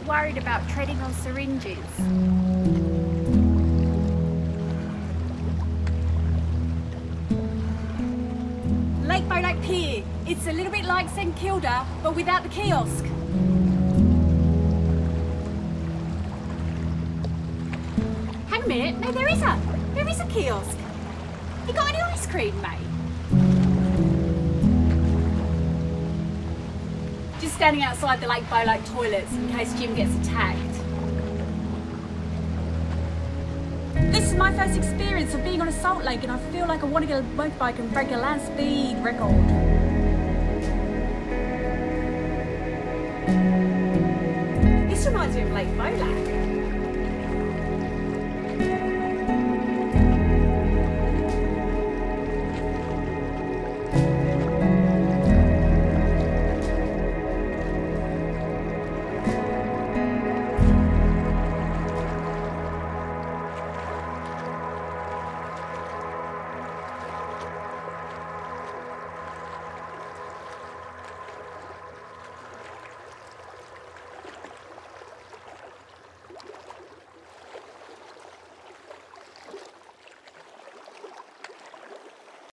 bit worried about treading on syringes. Lake Bolac Pier. It's a little bit like St Kilda, but without the kiosk. Hang a minute, no, there is a kiosk. You got any ice cream, mate? Just standing outside the Lake Bolac toilets in case Jim gets attacked. This is my first experience of being on a salt lake and I feel like I want to get a motorbike and break a land speed record. This reminds me of Lake Bolac.